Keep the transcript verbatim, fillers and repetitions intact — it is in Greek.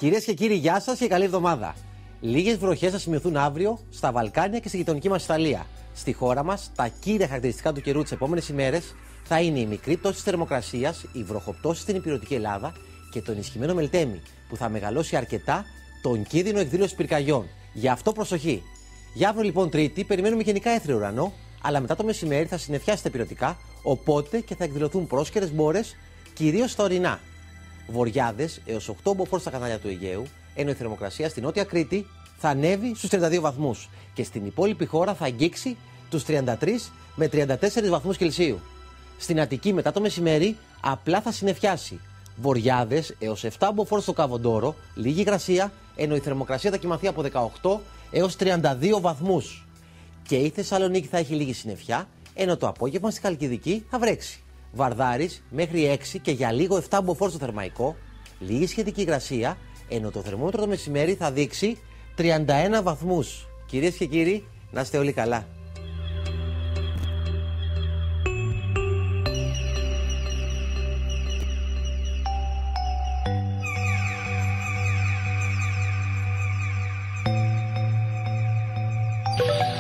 Κυρίες και κύριοι, γεια σας και καλή εβδομάδα. Λίγες βροχές θα σημειωθούν αύριο στα Βαλκάνια και στη γειτονική μας Ιταλία. Στη χώρα μας, τα κύρια χαρακτηριστικά του καιρού τις επόμενες ημέρες θα είναι η μικρή πτώση της θερμοκρασίας, η βροχοπτώση στην ηπειρωτική Ελλάδα και το ενισχυμένο μελτέμι, που θα μεγαλώσει αρκετά τον κίνδυνο εκδήλωσης πυρκαγιών. Γι' αυτό προσοχή. Για αύριο λοιπόν Τρίτη περιμένουμε γενικά έθριο ουρανό, αλλά μετά το μεσημέρι θα συννεφιάσει τα ηπειρωτικά, οπότε και θα εκδηλωθούν πρόσκαιρες μπόρες, κυρίως στα ορεινά. Βοριάδες έως οκτώ μποφόρ στα κανάλια του Αιγαίου, ενώ η θερμοκρασία στην Νότια Κρήτη θα ανέβει στους τριάντα δύο βαθμούς και στην υπόλοιπη χώρα θα αγγίξει τους τριάντα τρεις με τριάντα τέσσερις βαθμούς Κελσίου. Στην Αττική μετά το μεσημέρι απλά θα συννεφιάσει. Βοριάδες έως επτά μποφόρ στο Καβοντόρο, λίγη υγρασία, ενώ η θερμοκρασία θα κυμανθεί από δεκαοκτώ έως τριάντα δύο βαθμούς. Και η Θεσσαλονίκη θα έχει λίγη συννεφιά, ενώ το απόγευμα στη Χαλκιδική θα βρέξει. Βαρδάρης μέχρι έξι και για λίγο επτά μποφόρ στο Θερμαϊκό, λίγη σχετική υγρασία, ενώ το θερμόμετρο το μεσημέρι θα δείξει τριάντα ένα βαθμούς. Κυρίες και κύριοι, να είστε όλοι καλά. Yeah.